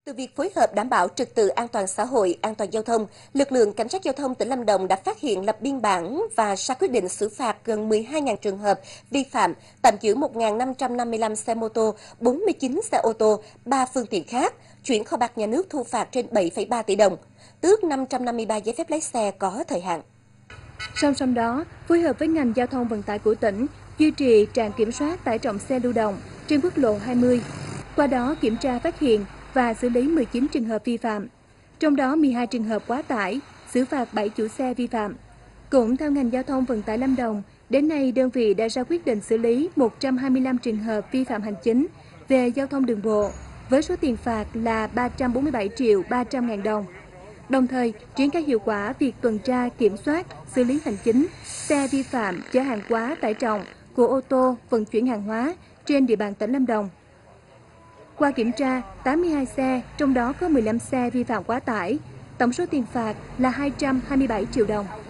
Từ việc phối hợp đảm bảo trật tự an toàn xã hội, an toàn giao thông, lực lượng cảnh sát giao thông tỉnh Lâm Đồng đã phát hiện lập biên bản và ra quyết định xử phạt gần 12.000 trường hợp vi phạm, tạm giữ 1.555 xe mô tô, 49 xe ô tô, 3 phương tiện khác, chuyển kho bạc nhà nước thu phạt trên 7,3 tỷ đồng, tước 553 giấy phép lái xe có thời hạn. Song song đó, phối hợp với ngành giao thông vận tải của tỉnh, duy trì trạm kiểm soát tải trọng xe lưu động trên quốc lộ 20. Qua đó kiểm tra phát hiện và xử lý 19 trường hợp vi phạm, trong đó 12 trường hợp quá tải, xử phạt 7 chủ xe vi phạm. Cũng theo ngành giao thông vận tải Lâm Đồng, đến nay đơn vị đã ra quyết định xử lý 125 trường hợp vi phạm hành chính về giao thông đường bộ, với số tiền phạt là 347 triệu 300 ngàn đồng. Đồng thời, triển khai hiệu quả việc tuần tra, kiểm soát, xử lý hành chính, xe vi phạm chở hàng quá tải trọng của ô tô vận chuyển hàng hóa trên địa bàn tỉnh Lâm Đồng. Qua kiểm tra, 82 xe, trong đó có 15 xe vi phạm quá tải, tổng số tiền phạt là 227 triệu đồng.